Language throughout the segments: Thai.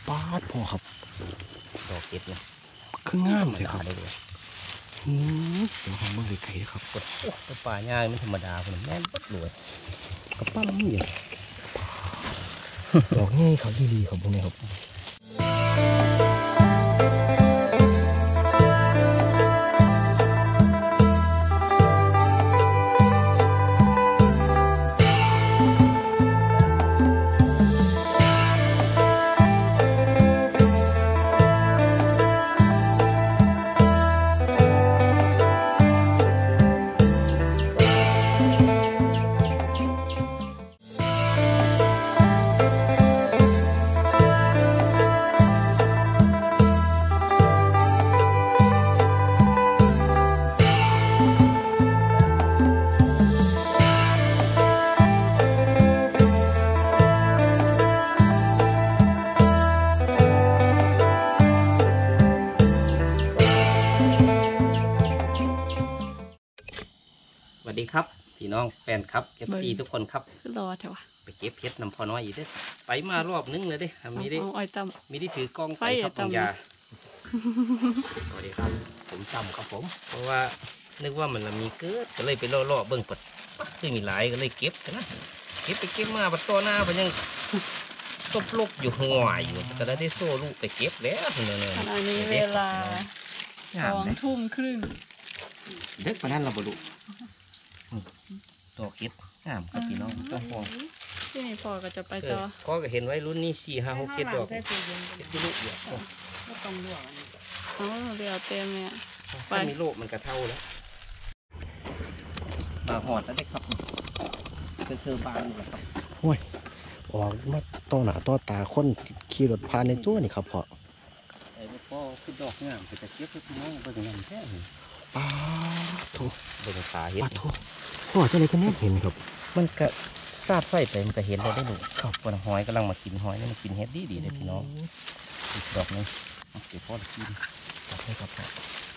ป้าดพอครับดอกเก็บเนี่ยคืองามเลยครับได้เลยเดี๋ยวผมเบิ่งไกลๆครับกดโอ้ป่าหญ้าไม่ธรรมดาคนแม่นบัดรวยกระปั้มนี่ดอกง่ายครับดีๆครับพวกนี้ครับสวัสดีครับพี่น้องแฟนครับเอฟซีทุกคนครับรอเถอะวะไปเก็บเพชรนำพอน้อยอีกเด้อไปมารอบนึงเลยเด้มีได้อ้อยตมีได้ถือกล้องไปครับปัญญาสวัสดีครับผมจำครับผมเพราะว่านึกว่ามันมีเกิดก็เลยไปล่อเบิ่งปัดคือมีหลายก็เลยเก็บกันนะเก็บไปเก็บมาปัดต่อหน้ามันยังตบลกอยู่หัวอยู่ก็ได้โซ่ลูกไปเก็บแล้วขณะนี้เวลา20:30 เด็กปานนั้นเราบรุตัวเก็บงามครับพี่น้องต้องห่วงที่นี่พ่อก็จะไปต่อพ่อก็เห็นไว้รุ่นนี้4 5 6 7ดอกเก็บลูกเยอะก็ต้องลวกเดี๋ยวเต็มเนี่ยไปมีโลกมันกระเท่าแล้วมาหอดแล้วได้ครับคือบางเลยครับโอ้ยออกมาต่อหน้าต่อตาคนขี่รถผ่านในตัวนี่ครับพ่อไอ้พ่อคือดอกงามจะเก็บพี่น้องเบิ่งงามแท้ป้าโถเบิ่งตาเห็นโถพ่อจะอะไรกันแน่เห็นครับมันก็ซาดไฟไปมันก็เห็นเลยได้หนูครับคนหอยกำลังมากินหอยนี่มันกินเห็ดดีเลยพี่น้องอีกดอกนึงเดี๋ยวพ่อกินดอกให้ครับพ่อ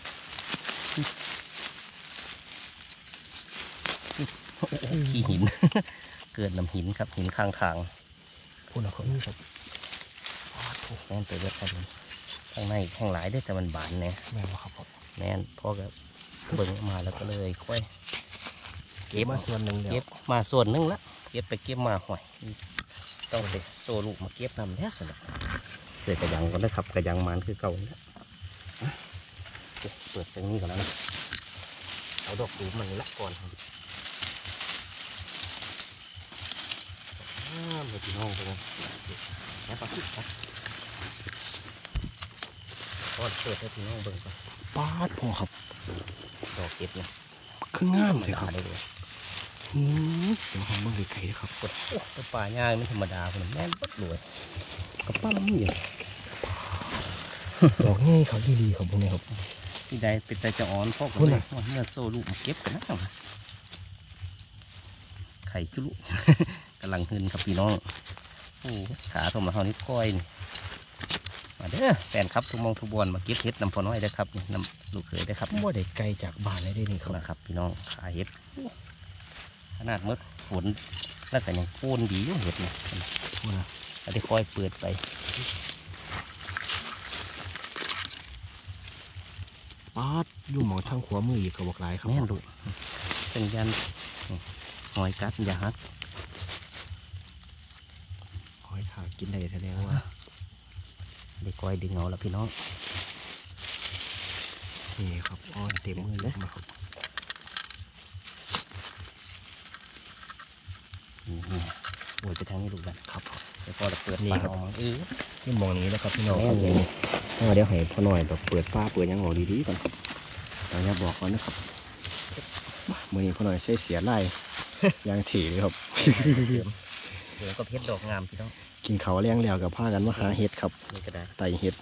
ขี้หินเกิดน้ำหินครับหินข้างทางพูดเอาเขานี่ครับแม่นตัวเล็กครับข้างในข้างหลายได้แต่มันบานเนี่ยแม่นว่าครับพ่อแม่นพ่อก็เบิ่งมาแล้วก็เลยค่อยเก็บมาส่วนหนึ่งเก็บมาส่วนหนึ่งละเก็บไปเก็บมาหอยต้องไปโซลูกมาเก็บนำแล้วสนุกเสร็จกระยังก็ได้ขับกระยังมันคือเก่าแล้วเปิดตรงนี้ก่อนแล้วนะเอาดอกดูมันละก่อนมาที่ห้องไปเลยแล้วก็ปิดครับก็เปิดให้ที่ห้องเบิ่งก่อนป้าดพอครับดอกเก็บเนี่ยคืองามเลยครับได้เลยเดี๋ยวผมเบิ่งไกลๆครับกดโอ้ป่าหญ้าไม่ธรรมดาคนแม่นบัดรวยกระปั้มนี่ดอกง่ายครับดีๆครับพวกนี้ครับที่ใดเป็นแต่จะอ่อนพวกเลยเมื่อโซ่ลูกมาเก็บกันนะไข่จุลุกำลังขึ้นครับพี่น้องโอ้ขาทมมาเท่านี้ค่อยมาเด้อแฟนครับทุกมองทุกบอลมาเก็บเห็ดนำพอน้อยได้ครับนำลูกเขยได้ครับว่าได้ไกลจากบ้านเลยได้นี่ครับนะครับพี่น้องขาเห็ดขนาดเมื่อฝนแล้วแต่ยังโค่นดีอยู่เห็ดเนี่ยเราได้ค่อยเปิดไปป้าดอยู่หมองทางขวามืออีกเขาบอกหลายครับแม่นดูเป็นยันหอยกัดยาฮัดหอยถากินได้แสดงว่าได้ก้อยดึงเอาแล้วพี่น้องนี่ครับอ้อนเต็มมือเลยครับโอ้ยไปทางนี้ดูกันครับเดี๋ยวพอเราเปิดปากออกมานี่มองนี้นะครับพี่น้องเดี๋ยวให้พ่อหน่อยแบบเปิดป้าเปิดยังออกดีๆก่อนครับเราจะบอกก่อนนะครับมือนี้พ่อหน่อยใช้เสียไล่ยางถี่เลยครับเดี๋ยวก็เพชรดอกงามพี่น้องกินเขาเลี้ยงแล้วกับผ้ากันมาหาเห็ดครับนี่ก็ได้ไต่เห็ด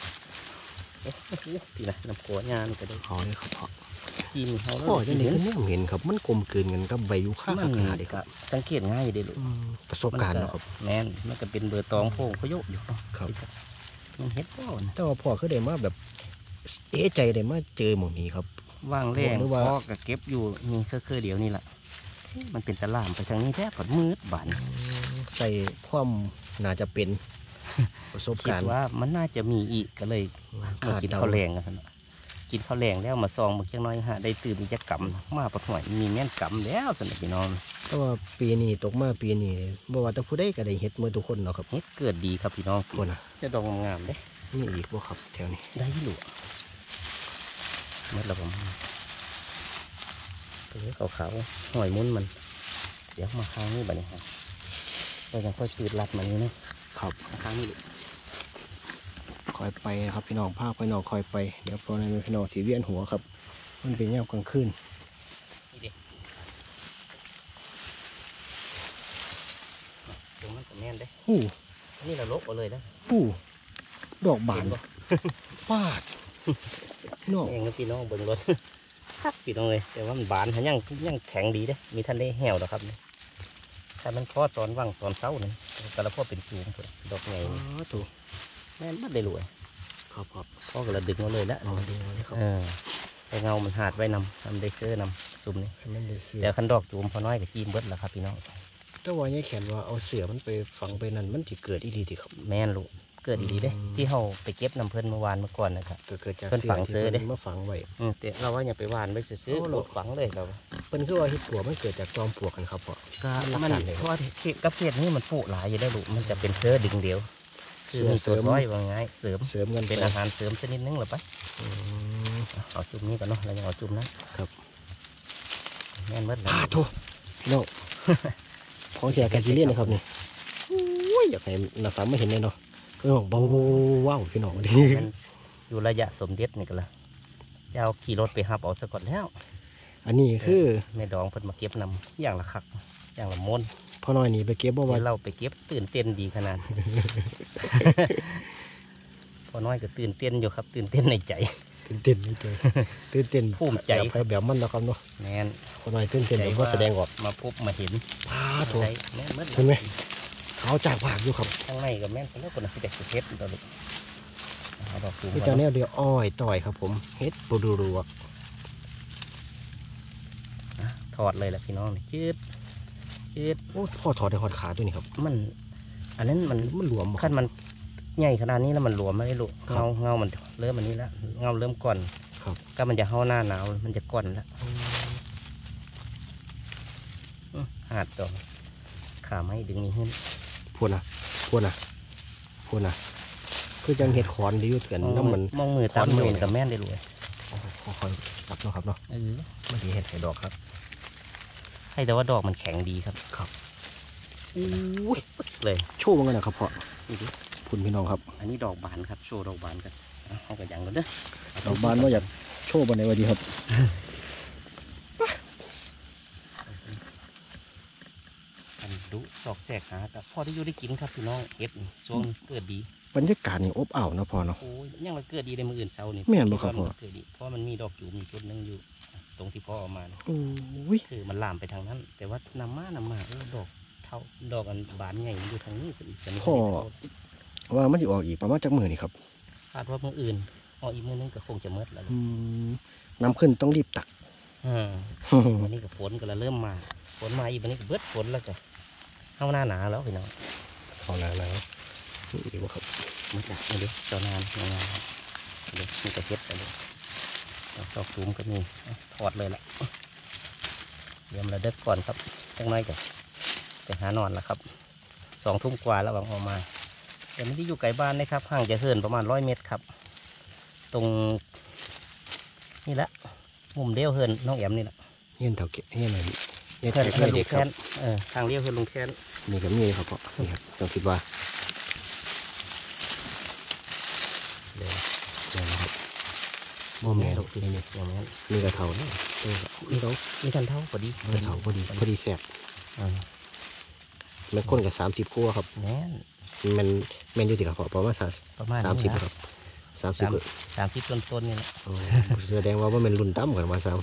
พี่นะน้ำกัวงานก็ได้เขาเลยครับพ่อกินเขาแล้วจะนี่คือเห็นครับมันกลมกลืนกันกับใบยูคาขนาดนี้ครับสังเกตง่ายเด้ลูกประสบการณ์นะครับแม่นมันก็เป็นเบอร์ตองโพงเขาโยกอยู่ครับมันเห็ดพ่อแต่ว่าพ่อเขาได้มาแบบใจได้มาเจอหมู่นี้ครับว่างแรงพ่อก็เก็บอยู่นี่คือเดี๋ยวนี่แหละมันเป็นตะล่ามไปทางนี้แท้ผัดมืดบานใส่ความน่าจะเป็นประสบคิดการณ์ว่ามันน่าจะมีอีกก็เลยมากินข้าวแรงกันนะกินข้าวแรงแล้วมาซองมาเล็กน้อยฮะได้ตื่นมีจักกำมาปะหน่อยมีแม่นกำแล้วสนุกพี่น้องแต่ว่าปีนี้ตกมาปีนี้บ่ว่าแต่ผู้ใดก็ได้เฮ็ดมือทุกคนเนาะครับเฮ็ดเกิดดีครับพี่น้องคนน่ะจะดองงามๆเด้มีอีกบ่ครับแถวนี้ได้หลวเมื่อเราผมตัวขาวๆหอยมุ้นมันเดี๋ยวมาค้างนี่บัดนี้ครับเราจะค่อยจืดรัดมันนี่นะครับ ค้างนี่เลยคอยไปครับพี่น้องภาคพี่น้องคอยไปเดี๋ยวพอในพี่น้องสีเวียนหัวครับมันเป็นยามกลางคืนนี่ดิตรงนั้นก็แม่นเด้หู้นี่เราลบเอาเลยนะหู้ดอกบานเห็นบ่ฟาดพี่น้องเองนะพี่น้องเบิ่งรถ คักพี่น้องเลยแต่ว่ามันบานหายังแข็งดีเด้มีท่านได้แห้วแล้วครับนี่ถ้ามันคลอดตอนว่างตอนเช้านี่แต่ละพ่อเป็นจูมพุ่นดอกไงอ๋อถูกแม่นบัดได้รวยครับครับพ่อก็เลยดึงมาเลยละเอาดูเลยครับไปเงามันหาดไว้นำทำได้เสื้อนำซุ่มนี่ให้มันได้เสือเดี๋ยวคันดอกจูมพอน้อยกับจีมเบิดแล้วครับพี่น้องแต่ว่าเนี่ยแขนว่าเอาเสือมันไปฝังไปนั่นมันจะเกิดอีดีที่ครับแม่นลูกเกิดดีๆเด้ ที่เขาไปเก็บน้ำเพิ่นเมื่อวานเมื่อก่อนนะครับก็เกิดจากเพิ่นฝังเสือเด้ที่พิ่นมาฝังไว้แต่เราว่าอย่าไปหวานไว้ซื้อโอ้ๆโหโลดฝังเลยเราเพิ่นคือว่าเห็ดปวกมันเกิดจากจอมปลวกกันครับพ่อก็มันรักมันกันเลยเพราะว่ากับเพศนี้มันผูหลายอยู่ได้ลูกมันจะเป็นเสื้อดึงเดียวคือมีเสื้ตัอวเสริมร้อยว่าไงเสริมเสริมกันเป็นไปอาหารเสริมชนิดนึงหรือปะอืมเอาจุ่มนี้ก่อนเนาะเรายังเอาจุ่มนะครับ แม่นเบิดเลยพาโทพี่น้อง ของแจกกันที่เล่นนะครับนี่โอ้ยอยากให้นาสามไม่เห็นเลยเนาะพี่น้องเบาว้าวพี่น้องดิมันอยู่ระยะสมเด็จนี่ก็ละจะเอาขี่รถไปหับเอาซะก่อนแล้วอันนี้คือแม่ดองเพิ่นมาเก็บนำอย่างละคักอย่างละมนพ่อน้อยนี่ไปเก็บบ่ว่าเดี๋ยวเราไปเก็บตื่นเต้นดีขนาด พอน้อยก็ตื่นเต้นอยู่ครับ ตื่นเต้นในใจตื่นเต้นใจตื่นเต้นภูมิใจแบบไปแบบมันนะครับเนาะแม่นพ่อน้อยตื่นเต้นแบบว่าแสดงออกมาพบมาเห็นพาโทได้แม่นเมื่อเห็นไหม เขาจากปากอยู่ครับข้างในกับแม่นคนละคนนะคือแต่เพชรตัวนี้เอาดอกตูมนี่ก่ตออนนนี้เดียวอ้อยต่อยครับผมเฮ็ดปูดูรัวนะถอดเลยแหละพี่น้องนี่จืดโอ้พ่อถอดได้หอดขาด้วยนี่ครับมัน อันนั้นมันมันหลวมบ่ขั้นมันใหญ่ขนาดนี้แล้วมันหลวมไม่ได้ลูกครับเงามันเริ่มอันนี้แล้วเงาเริ่มก่อนครับก็มันจะเข้าหน้าหนาวมันจะก่อนแล้วหาดดอกขาไม้ดึงนี่ขึ้นพูดนะพูดนะพูดนะคือจังเห็ดขอนดีอยู่กันน้ำมันมองมือตามขอนมืเดียวอกับแม่นได้รวยค่อยๆจับเนาะครับเนาะมันดีเห็ดไข่ดอกครับให้แต่ว่าดอกมันแข็งดีครับอุ้ยเลยโชว์มันกันนะครับพ่อนี่ดิคุณพี่น้องครับอันนี้ดอกบานครับโชว์ดอกบานกันเอากระยังกันเด้อดอกบานว่าอยากโชว์บันไดวันดีครับอันดุดอกแสกหากับพ่อที่อยู่ได้กินครับพี่น้องเก็บนี่ช่วงเกิดดีบรรยากาศนี่อบอ้าวเนาะพ่อเนาะโอ้ยยังเราเกิดดีในมืออื่นเช้านี่แม่นบ่ครับพ่อเกิดดีเพราะมันมีดอกจูมอยู่จุดหนึงอยู่ตรงที่พ่อเอามานะโอ้ยคือมันลามไปทางนั้น แต่ว่านำมาดอกเท่าดอกอันบานใหญ่มันอยู่ทางนี้สิจะมีพ่อว่ามันจะออกอีกประมาณจักมือนี่ครับคาดว่ามืออื่นเอาอีกมือนึงก็คงจะเมดแล้วน้ำขึ้นต้องรีบตักวันนี้ก็ฝนก็เริ่มมาฝนมาอีกวันนี้ก็เบิดฝนแล้วจ้ะเข้าหน้าหนาแล้วพี่น้องเอาแล้วนี่ดีว่าครับมันจะนี่ดิเจ้านานงานครับเดี๋ยวมันจะเฮ็ดไปเลยดอกตูมก็มีถอดเลยละเดี๋ยวเราเด็กก่อนครับจังน้อยจ้ะไปหานอนแล้วครับ2 ทุ่มกว่าแล้วหวังออกมาแต่ไม่ได้อยู่ไกลบ้านนะครับห่างจะเหินประมาณ100 เมตรครับ ตรงนี่แหละมุมเดียวเหินน้องแอมนี่แหละเงี้ยเท่าเกะเงี้ยหน่อยเงี้ยเหินแขกเหินเด็ลุกงคแค้รับนทางเลี้ยวเหินลุงแค้นนี่ก็มีครับพ่อนี่ครับต้องคิดว่าเดี๋ยวนะครับโมแม่นี่นี่อย่างนั้นนี่กระเทาเนี่ยนี่เขามีทันเท่าพอดีกระเทาพอดีแซ่บอ่าแม่คนกับ30กัวครับแน่นมันแม่นอยู่ที่ครับพ่อประมาณประมาณนี้นะ 30ครับ30ก็ 30 ต้นๆนี่แหละโอ้แสดงว่ามันรุ่นต่ำกว่ามา3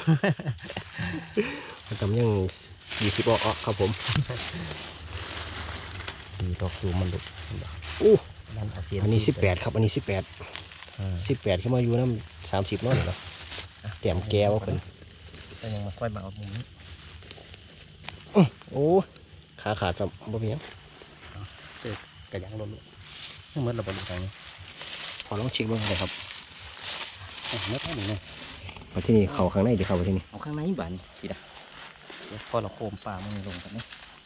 มันต่ำยัง20ออกครับผมมีดอกจูมมันดุอู้นั่นอาเซียนอันนี้18ครับอันนี้18ขึ้นมาอยู่น้ำ30น้อยเนาะแต้มแก้วเพิ่นแต่ยังมาค่อยมาเอามุมนี้โอ้ขาขาดจำบ่มีหยังเสือกกระยังลนเมื่อเราบริการขอลองเช็คเบ้างเลยครับเมื่อเท่านี้เลยมาที่นี่เขาข้างในเดี๋ยวเขาไปที่นี่เอาข้างในบานสิดะเดี๋ยวพอเราโคมป่ามันลงกันนะ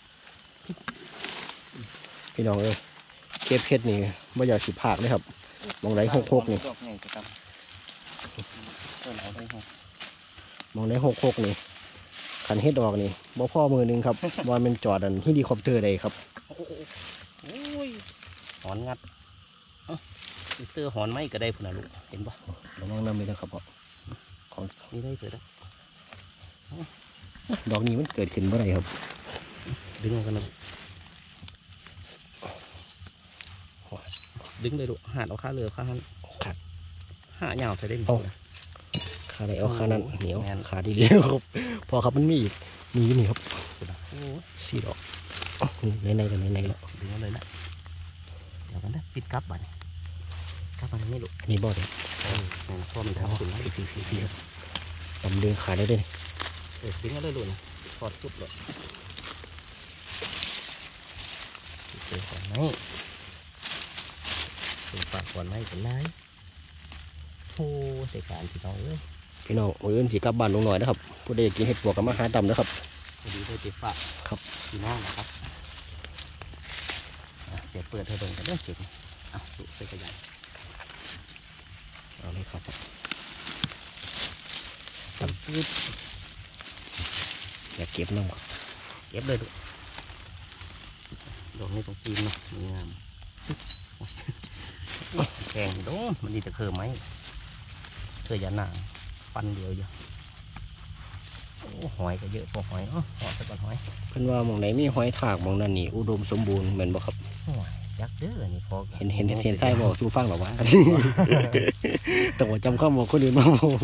พี่น้องเอ้ยเก็บเพชรนี่ไม่อยากสิผากเลยครับมองไหนหกนี่ดอกไงจะครับเพิ่นเอาได้ครับมองไหนหกนี่ขันเฮ็ดดอกนี่บ่พ่อมือหนึงครับ ว่ามันจอดอันที่ดีคอปเตอร์ใดครับโอ้ยหอนงัดเอ้าเตอร์หอนไม้ก็ได้พุ่นนะลูกเห็นปะระวังน้ำเลยนะครับพ่อของนี่ได้เกิดแล้วดอกนี้มันเกิดขึ้นเมื่อไรครับดึงเอากันนะดึงเลยลูกหาดเอาข้าเรือข้าหันขาดหาเหยาวใส่ได้หมเอาดขาไหนเอาขานั้นเหนียวแม่นขาดีเดียวครับพอครับมันมีอีกมีอยู่นี่ครับโอ้ยสี่ดอกอ้าวนี่ในกันในแล้วดึงเอาเลยนะเดี๋ยวกันนะปิดกลับบ้านกลับบ้านนี่ลูกอันนี้บอดเลยนี่นะพ่อมันทำคุณแล้วพี่ครับลำเลียงขาได้ด้วยนี่ดึงเอาเลยลูกนะถอดจุดเลยเจอก่อนไหมเป็นปากก่อนไหมเป็นไรโอ้ใส่การพี่น้องเอ้ยพี่น้องโอ้ยสีกลับบ้านลงหน่อยนะครับผู้ใดอยากกินเห็ดปวกกับมาหาตำนะครับพอดีได้ติดฝากครับพี่น้องนะครับเดี๋ยวเปิดให้เบิ่งกันเด้อเก็บเอาลูกใส่กระยาเอาเลยครับตัดปื๊ดอยากเก็บน้ำครับเก็บเลยลูกดอกนี้ต้องกินเนาะมันงามแข็งโดนมันดีแต่เคยไหมเคยยาหนางฟันเดียวอยู่โอ้หอยก็เยอะพอหอยเนาะหอยสักก่อนหอยเพิ่นว่าหมองไหนมีหอยถากหมองนั้นนี่อุดมสมบูรณ์เหมือนบ่ครับหอยยักษ์เด้อนี่พอเห็นไส้บอกสู้ฟังหรอวะ แต่ว่าจำข้อมูลคนอื่นมาบอก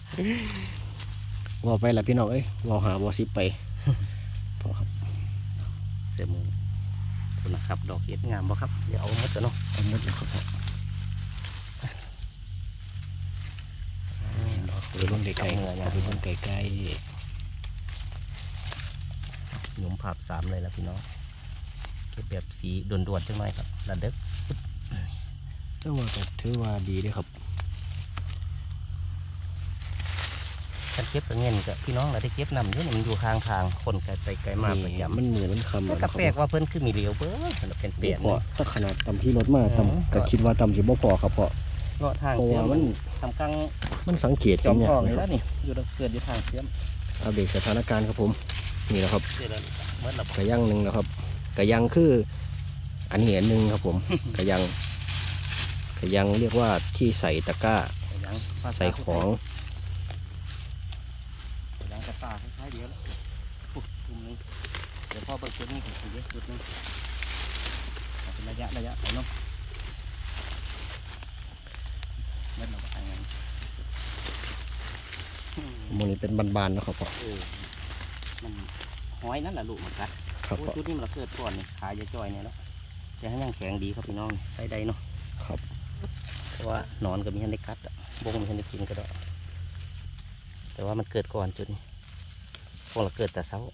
บอกไปละพี่น้องเอ้ยบอกหาบอกซิปไปพอครับเสือมือคุณนะครับดอกเห็ดงามบ่ครับเดี๋ยวเอาหมดเถอะเนาะเอาหมดแล้วครับไปเบิ่งไกลๆไปเบิ่งไกลหนุ่มภาพสามเลยละพี่น้องเก็บแบบสีด่วนๆจังหน่อยครับระเด็กๆแต่ว่าก็ถือว่าดีเด้อครับการเก็บกระเงินกับพี่น้องเราได้เก็บนำเยอะมันอยู่ข้างทางคนไกลไปไกลมาประจำมันเหมือนมันคำแต่กระแปลกว่าเพิ่นคือมีเหลียวเบิ้งสำหรับเป็นเปลี่ยนพอถ้าขนาดตำที่รถมาตำก็คิดว่าตำสิบ่พอครับเพราะเงาะทางเพราะเสียว่าม มันทำกลางมันสังเกตจเห็อน มเนี่ยทองเลยนะคแล้รับวนี่อยู่เกิดอยู่ทางเสียมอัปเดตสถานการณ์ครับผมนี่แหละครับเดี๋ยวเราเมื่อเรากระยังหนึ่งนะครับกระยังคืออันนี้อันหนึ่งครับผม กระยังเรียกว่าที่ใส่ตะกร้าใส่ของยังกระตาคล้ายๆเดียวแล้วปุ๊บกลุ่มนึงเดี๋ยวพ่อเปิดจุดนี้ผมเยอะจุดนึงเอาเป็นระยะไปเนาะเมื่อเราไปงั้นหมันนี้เป็นบานๆนะครับพ่อมันห้อยนั่นแหละลูกมันกัดครับโอ้พ่อจุดนี้มันเกิดก่อนนี่ขายจะจ่อยเนี่ยแล้วจะให้ยังแข็งดีครับพี่น้องใส่ได้เนาะครับเพราะว่าหนอนก็มีทันได้กัดอะบงมีทันได้กินก็ได้แต่ว่ามันเกิดก่อนจุดนี้พวกเราเกิดแต่เช้า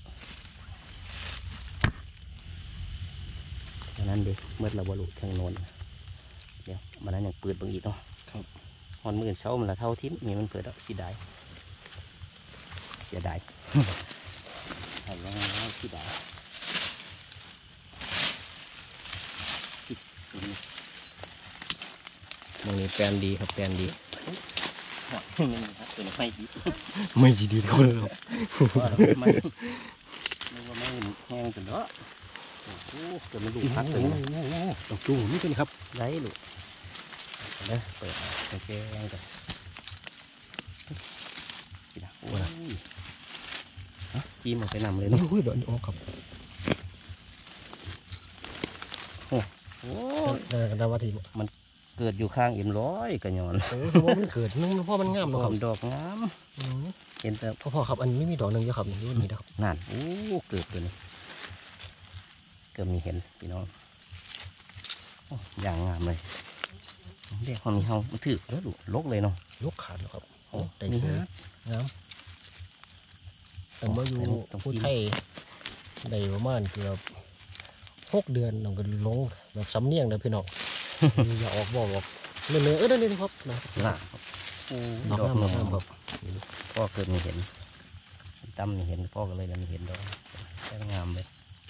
ดังนั้นดิเมื่อเราบรรลุทางโนนเดี๋ยวมันนั้นยังเปิดบางอีกเนาะครับหอนมื่นเช้ามันละเท่าทิ้มมีมันเปิดแล้วเสียดายเสียดาย เห็นแล้วเสียดายนี่หมันนี้แปลนดีครับแปลนดีหอยนี่ครับเป็นไฟดีไม่ดีๆทุกคนครับว่าเราไม่นึกว่าไม่แห้งจนเนาะโอ้โหเกิดมันดูพักเลยนะต้องจูไม่เป็นครับได้ลูกเด้อเปิดโอเคแห้งกันโอ้ยจิ้มมันไปนำเลยโอ้เนาะยเดี๋ยวนี้ออกครับโอ้แต่ว่าที่เกิดอยู่ข้างเอ็มร้อยกันย้อนสมมติมันเกิดนึงพ่อมันงามหเนาะอครับมดอกงามเห็นแต่พ่อครับอันนี้มีดอกหนึ่งอยู่ครับนี่นี่นะครับนั่นโอ้เกิดเลยนี่เกิดมีเห็นพี่น้องโอ้อย่างงามเลยเด็กความมีเฮามันถือแล้วดูลกเลยเนาะยกขาดแล้วครับโอ้ได้มีเสียฮะงามแต่เมื่ออยู่ผู้ไทยได้ประมาณเกือบ6 เดือนเราก็ลงแบบสำเนียงเลยพี่น้องอย่าออกบอกเลยนี่ครับนะล่ะดอกงามครับพ่อเกิดไม่เห็นตั้มไม่เห็นพ่อก็เลยไม่เห็นดอกแค่งามเลย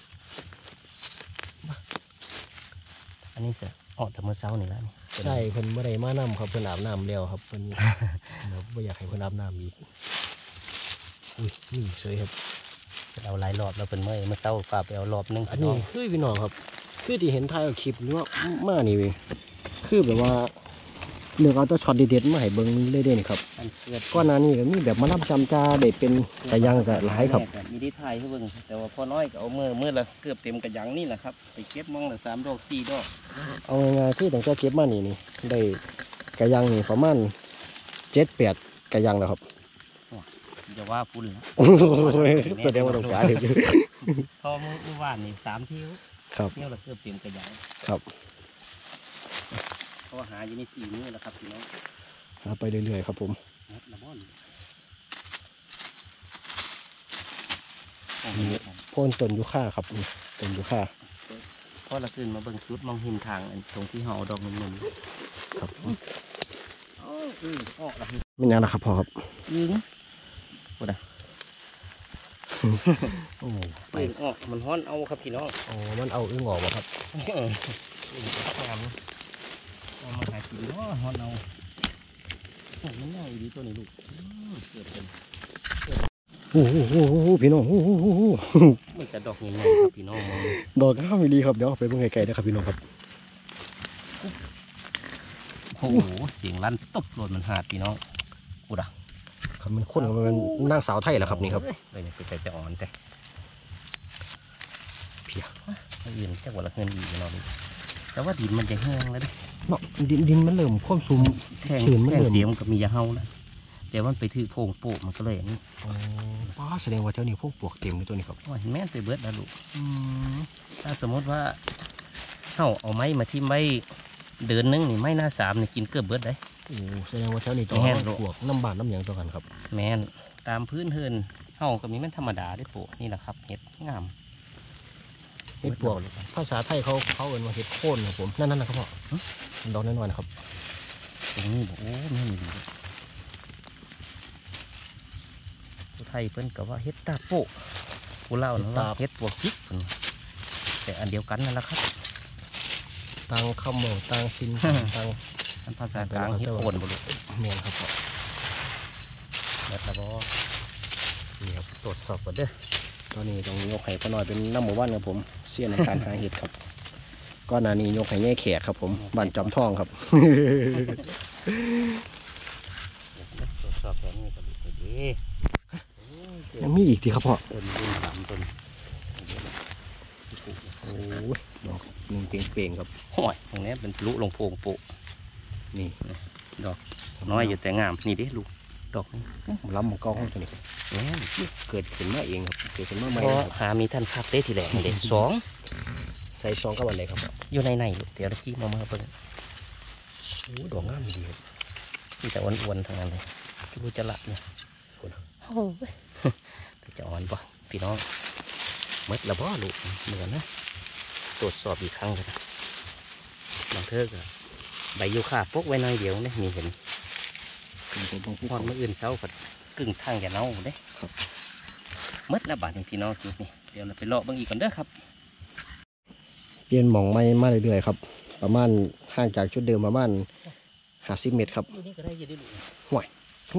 อันนี้สิออกแต่เมื่อเช้านี่แล้วนี่ใช่เพิ่นบ่ได้มาน้ำครับเพิ่นอาบน้ำแล้วครับเพิ่น บ่อยากให้เพิ่นอาบน้ำอีกอุ้ยนี่เฉยครับเราหลายรอบแล้วเป็นเมื่อเช้าฝากไปเอารอบนึงอันนี้คือพี่น้องครับคือที่เห็นถ่ายเอาคลิปหรือว่ามานี่เว้ยคือแบบว่าเลือกเอาตัวช็อตเด็ดๆมาให้เบิ่งเลยเด้นี่ครับอันเกิดก่อนหน้านี้ก็มีแบบมาล่ำจำจาได้เป็นกระยังก็หลายครับมีได้ถ่ายให้เบิ่งแต่ว่าพ่อน้อยก็เอาเมื่อละเกือบเต็มกระยังนี่แหละครับไปเก็บมองละ3 ดอก 4 ดอกเอาง่ายๆคือตั้งแต่เก็บมานี่ได้กระยังนี่ประมาณ7-8กระยังแล้วครับจะว่าพุ่นแล้วโอ้ยแสดงว่าต้องสาธิตพอเมื่อวานนี่3 เที่ยวครับเที่ยวละเกือบเต็มกระยังครับเพราะว่าหาอยู่ใน4 มื้อแล้วครับพี่น้องหาไปเรื่อยๆครับผมนัดละบ่อนโพ่นต้นยูคาครับนี่ต้นยูคาพอละขึ้นมาเบิ่งชุดมองหินทางอันตรงที่เฮาเอาดอกนุ่มครับๆออกละไม่นานนะครับพ่อครับยิงบ่ได้โอ้ไปออกมันฮ้อนเอาครับพี่น้องโอ้มันเอาอึ้งออกมาครับงามนะเอามาหากินเนาะฮ้อนเอาโอ้มันใหญ่ดีตัวนี้ลูกเกิดเป็นโอ้โหพี่น้องโอ้โหมันจะดอกใหญ่ๆครับพี่น้องมองดอกข้าวมีดีครับเดี๋ยวเอาไปเบิ่งไกลๆนะครับพี่น้องครับโอ้โหเสียงลั่นตบโดนมันหาดพี่น้องกูด่ะครับมันข้นมันนางสาวไทยแหละครับนี่ครับเลยเนี่ยเป็นจะอ่อนแต่เพียอื่นจักว่าละเงินอีกเนาะนี่แต่ว่าดินมันจะแห้งแล้วเด้เนาะดินมันเริ่มข้นซุมแห้งชื้นมันแห้งเริ่มเสียมกับมียาเฮาแล้วแต่ว่ามันไปถือโพงโปะมันก็เลยอันนี้ป้าแสดงว่าแถวนี้พวกปลวกเต็มเลยตัวนี้ครับโอ้ยแม่นไปเบิดแล้วลูกถ้าสมมติว่าเฮาเอาไม้มาที่ไม้เดือนนึงนี่ไม้หน้า3นี่กินเกือบเบิดได้โอ้แสดงว่าแถวนี้ต้องแห้งปลวกน้ำบานน้ำหยางตัวกันครับแม่นตามพื้นเฮินเฮาก็มีแม่นธรรมดาได้อโปะนี่แหละครับเห็ดงามเห็ดปลวกภาษาไทยเขาเอิ้นว่าเห็ดโค่นครับผมนั่นนะครับพ่อดอกน้อยๆนะครับตรงนี้บอกโอ้แม่นดีผู้ไทยเพิ่นก็ว่าเห็ดตาโปะผู้เล่านะว่าเห็ดปวกจิกเพิ่นแต่อันเดียวกันนั่นแหละครับต่างคำหมองต่างสินต่างอันภาษากลางเห็ดโคนบ่ลูกเมียนครับพ่อแบบละบ่นี่ครับตรวจสอบก่อนเด้อตอนนี้ต้องยกให้พ่อหน่อยเป็นน้ำหมู่บ้านครับผมเสี้ยนในการหาเห็ดครับก้อนหน้านี้ยกให้แง่แขกครับผมบ้านจอมทองครับตรวจสอบแบบนี้ก็ดีดียังมีอีกทีครับพ่อต้นดินสามต้นโอ้ยดอกหนึ่งเปล่งๆครับห้อยตรงนี้เป็นลุลงโพงโปะนี่ดอกน้อยอยู่แต่งามนี่เด้ลูกดอกนี้ล้ำของเก้าห้องตัวนี้แม่นเกิดขึ้นมาเองครับเกิดขึ้นมาใหม่เพราะครับหามีท่านครับเด้ทีแรกนี่เด้สองใส่ซองกับวันไหนครับพ่ออยู่ในลูกเดี๋ยวเราจี้มาเบิ่งโอ้ดอกงามดีครับมีแต่อ้วนๆทั้งนั้นเลยรู้จะละเนี่ยโอ้ยจะอ่อนปะพี่น้องมดละบ่ลูกเหมือนนะตรวจสอบอีกครั้งกันนะบางเทอก็ใบยูคาปกไว้หน่อยเดียวเนี่ยมีเห็นเป็นตรงผู้พอดเมื่ออื่นเช้าก็กึ่งทางอย่าเน่าเด้มดละบาทนี่พี่น้องจุดนี่เดี๋ยวเราไปเลาะเบิ่งอีกก่อนเด้อครับเปลี่ยนหม่องไม้มาเรื่อยๆครับประมาณห่างจากชุดเดิมประมาณ50 เมตรครับอยู่นี่ก็ได้อยินดีลูกห่วยโอ้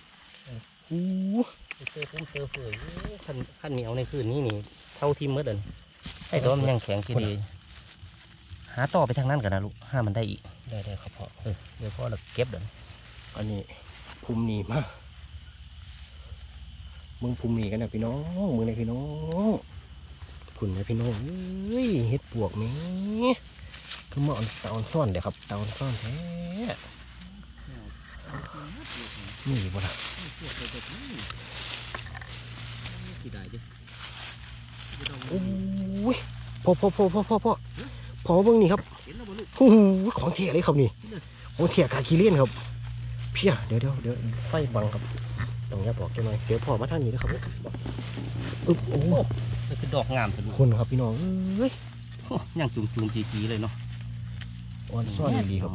เจอพุ่มเจอเฟื่อยขั้นมีเอาในคืนนี้นี่เท่าที่มดอันไอ้ตัวมันยังแข็งทีดีหาต่อไปทางนั้นกันนะลูกห้ามันได้อีกได้ครับพ่อเดี๋ยวพ่อเราเก็บเดี๋ยวอันนี้ภูมินี่มามึงภูมินี่กันนะพี่น้องมึงนะพี่น้องคุณนะพี่น้องเอ้ยเฮ็ดปวกแม่คือมาตาอ่อนซ่อนเดี๋ยวครับตาอ่อนซ่อนแท้นี่บ่ล่ะกี่ได้ดิโอ้ยพ่อเบิ่งนี่ครับเห็นแล้วบ่ลูกโอ้โหของเที่ยเลยครับนี่ของเที่ยกากีเลียนครับเพี้ยเดี๋ยวไฟบังครับต้องยับออกจังหน่อยเดี๋ยวพ่อมาทางนี้นะครับอึ๊บโอ้มันคือดอกงามสุดลูกคนครับพี่น้องเอ้ยยังจุ่มจีเลยเนาะอ่อนซ่อนดีครับ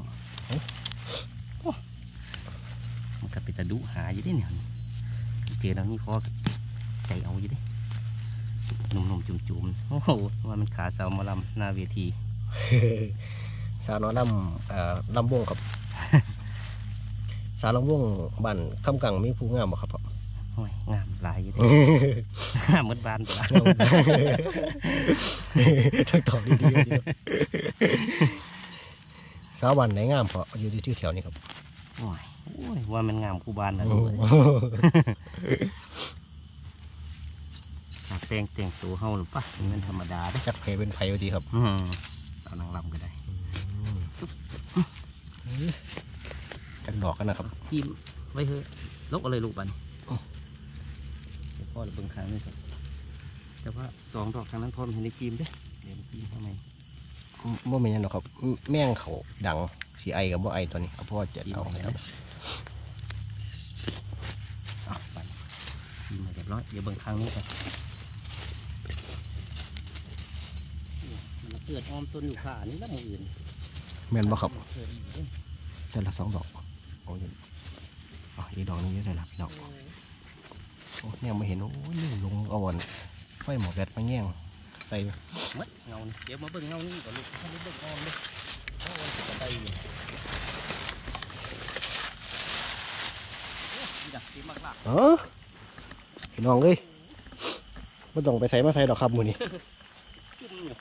มันก็เป็นตะดุหาอยู่เด้เนี่ยเจอแล้วนี่พอใจเอาอยู่เด้หนุ่มๆจุ่มๆโอ้โหว่ามันขาเสาหมาลำหน้าเวทีสาวน้อยลำวงครับ สาวลำวงบ้านคำกังมีผู้งามบ่ครับพ่อโอ้ยงามหลายอยู่เด้ งามหมดบานตัวทั้งตอบดีๆอยู่สาวบ้านไหนงามพ่ออยู่ที่แถวนี้ครับโอ้ยว่ามันงามกูบานนะลูกแต่งตัวเฮาหรือปะมันธรรมดาเด้จักเพเป็นไผอยู่ดีครับเอานางรำก็ได้จักดอกกันนะครับจิ้มไว้เถอะลกเอาเลยลูกบันเดี๋ยวพ่อเราเบิ่งคางนี่ครับแต่ว่า2 ดอกทางนั้นพ่อมันเห็นได้จิ้มเด้เดี๋ยวมันจิ้มข้างในบ่แม่นหยังดอกครับ แม่งเขาดังสีไอกับบ่ไอตัวนี้เอาพ่อจะจิ้มเอาเอาให้แล้คว รับเอาไปจิ้มมาเรียบร้อยเดี๋ยวเบิ่งคางนี้กันมันเกิดอ้อมต้นอยู่ขานี่แล้วมืออื่นแม่นบ่ครับเกิดอีกเด้อแต่ละ2 ดอกโอ้ยอีกดอกนึงเยอะเลยล่ะพี่น้องโอ้เนี่ยไม่เห็นโอ้ยลืมลงเอาวันไฟหมอแบตมาแย่งใส่มัดเงานี่เดี๋ยวมาเบิ่งเงานี่ก่อนลูกถ้าไม่เบิ่งอ้อมเลยโอ้ยจะไปอยู่ดีดักดีมากล่ะพี่น้องเอ้ยไม่ต้องไปใส่มาใส่ดอกครับมือนี้จุ่มอยู่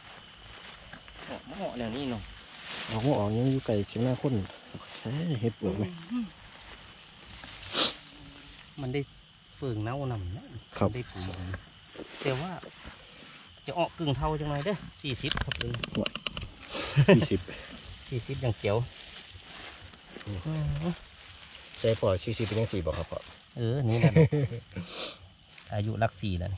เหาะแนวนี้เนาะเอาหัวออกยังอยู่ไก่เชียงหน้าคนเฮ็ดเปลือกไหมมันได้เปิงเน่านำนะครับ ได้ปุ๋ยแต่ว่าจะออกกึ่งเท่าจังไงเด้อ40ครับเอง 40 40อย่างเขียวใส่พอ40เป็นยัง4บอกครับพ่อนี่แหละ อายุรัก4แล้วนี่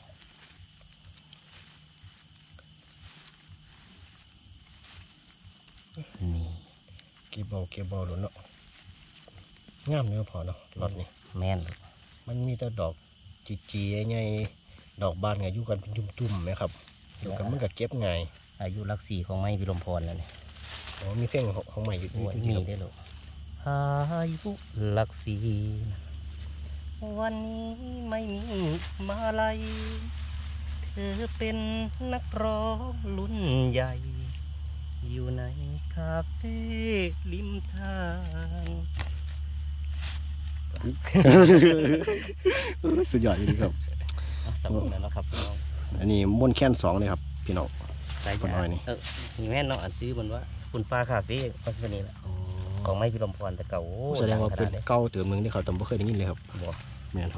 นี่เก็บเบาหลุนเนาะงามเนื้อพอเนาะรอดนี่แม่นเลยมันมีแต่ดอกจีๆใหญ่ๆดอกบานกับอยู่กันเป็นจุ่มๆไหมครับเดี๋ยวกันมันก็เก็บง่ายอายุรัก4ของไม้พิรมพรแล้วนี่อ๋อมีเส้นของใหม่อยู่โอ้ยที่มีครับได้หรออายุหลัก4วันนี้ไม่มีมาลัยเธอเป็นนักร้องรุ่นใหญ่ อยู่ในคาเฟ่ริมทางสุดยอดจริงครับสำเร็จแล้วครับพี่น้องอันนี้ม้วนแค้น2เลยครับพี่น้องสายคนน้อยนี่มีแม่น้องอ่านซื้อมันว่าคุณป้าคาเฟ่พัสนีแหละของไม้พิรมพรแต่เก่าโอ้แสดงว่าเป็นดัขดเก้าเติมหนึ่งที่เขาจำไม่เคยได้ยินเลยครับบ่แม่นครับ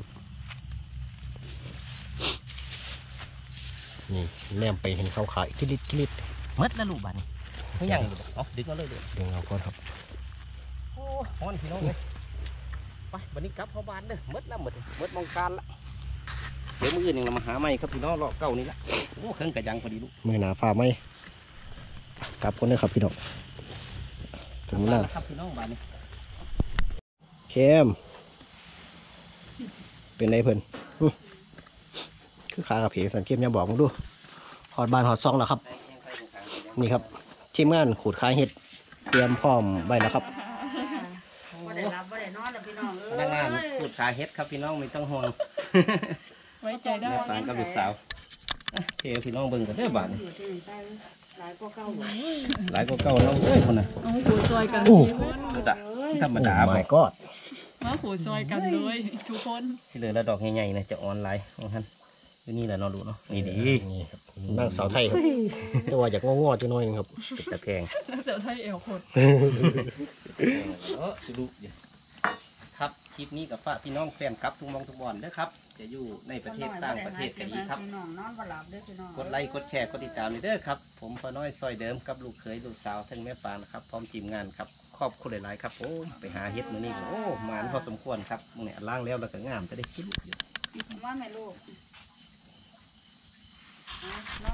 นี่แนมไปเห็นเขาขายคิลิตมัดแล้วลูกบัดนไม่ยังอยู่บ่เอาดึงเอาเลยเดี๋ยวเดี๋ยวเราก่อนครับโอ้ฮ้อนพี่น้องเลยไปวันนี้กลับเข้าบ้านเด้อมัดแล้วมัดมองการละเดี๋ยวมื้ออื่นยังเรามาหาใหม่ครับพี่น้องรอบเก่านี่ละโอ้เครื่องกระยังพอดีลูกมือหนาฟ้าไหมกลับคนเลยครับพี่น้องถึงเวลาแล้วครับพี่น้องบ้านนี้เข้มเป็นไรเพิ่นคือขากับเพสันเข้มอย่าบอกมึงดูหอดบานหอดซองแล้วครับ นี่ครับทีมงานขูดคายเห็ดเตรียมพร้อมไว้แล้วครับบ่ได้รับบ่ได้นอนแล้วพี่น้องพนักงานพูดขาเฮ็ดครับพี่น้องไม่ต้องห่วงไว้ใจได้แม่ฟางกับลูกสาวเทพี่น้องเบิ่งกันเด้อบ้านนี้อยู่ที่ใต้หลายกว่าเก่าบ่หลายกว่าเก่าแล้วเอ้ยคนน่ะเอาหูซอยกันจ้ะธรรมดาโอ้ไป my god มาหูซอยกันเลยทุกคนสิเหลือแล้วดอกใหญ่ๆนะจะออนไลน์ของท่านอยู่นี่แหละเนาะลูกเนาะนี่ดีนี่ครับนั่งสาวไทยครับแต่ว่าอยากงอๆจังหน่อยนึงครับติดตะแคงนักเสือไทยเอวขดดูดิครับคลิปนี้กับฝากพี่น้องแฟนครับทุกมองทุกบอลเด้อครับจะอยู่ในประเทศต่างประเทศกันอีกครับพี่น้องนอนบ่หลับเด้อพี่น้องกดไลค์กดแชร์กดติดตามเลยเด้อครับผมพ่อน้อยซอยเดิมกับลูกเขยลูกสาวทั้งแม่ปานนะครับพร้อมทีมงานครับครอบครัวหลายๆครับโอ้ไปหาเฮ็ดมื้อนี้โอ้หมานพอสมควรครับมึงเนี่ยล้างแล้วแล้วก็งามจะได้กินอยู่ว่าแม่ลูก